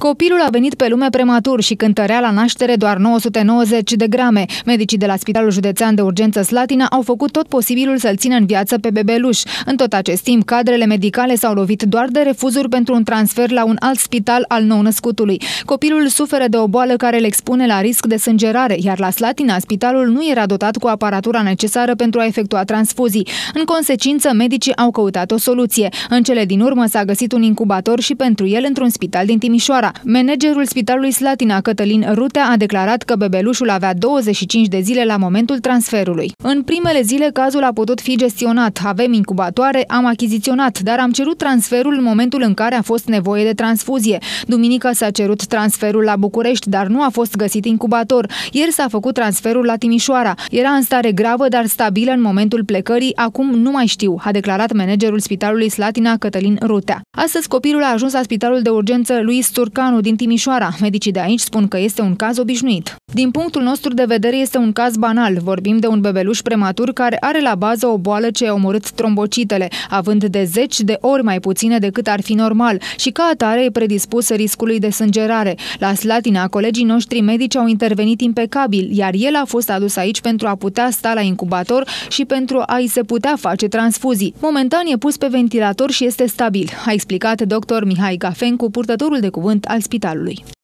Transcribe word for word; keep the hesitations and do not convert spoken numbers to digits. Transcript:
Copilul a venit pe lume prematur și cântărea la naștere doar nouă sute nouăzeci de grame. Medicii de la Spitalul Județean de Urgență Slatina au făcut tot posibilul să-l țină în viață pe bebeluș. În tot acest timp, cadrele medicale s-au lovit doar de refuzuri pentru un transfer la un alt spital al nou-născutului. Copilul suferă de o boală care îl expune la risc de sângerare, iar la Slatina, spitalul nu era dotat cu aparatura necesară pentru a efectua transfuzii. În consecință, medicii au căutat o soluție. În cele din urmă s-a găsit un incubator și pentru el într-un spital din Timișoara. Managerul Spitalului Slatina, Cătălin Rutea, a declarat că bebelușul avea douăzeci și cinci de zile la momentul transferului. În primele zile, cazul a putut fi gestionat. Avem incubatoare, am achiziționat, dar am cerut transferul în momentul în care a fost nevoie de transfuzie. Duminică s-a cerut transferul la București, dar nu a fost găsit incubator. Ieri s-a făcut transferul la Timișoara. Era în stare gravă, dar stabilă în momentul plecării. Acum nu mai știu, a declarat managerul Spitalului Slatina, Cătălin Rutea. Astăzi copilul a ajuns la Spitalul de Urgență Luis Turcanu din Timișoara. Medicii de aici spun că este un caz obișnuit. Din punctul nostru de vedere este un caz banal. Vorbim de un bebeluș prematur care are la bază o boală ce a omorât trombocitele, având de zeci de ori mai puține decât ar fi normal și ca atare e predispus riscului de sângerare. La Slatina, colegii noștri medici au intervenit impecabil, iar el a fost adus aici pentru a putea sta la incubator și pentru a-i se putea face transfuzii. Momentan e pus pe ventilator și este stabil, a explicat doctor Mihai Gafencu, purtătorul de cuvânt al spitalului.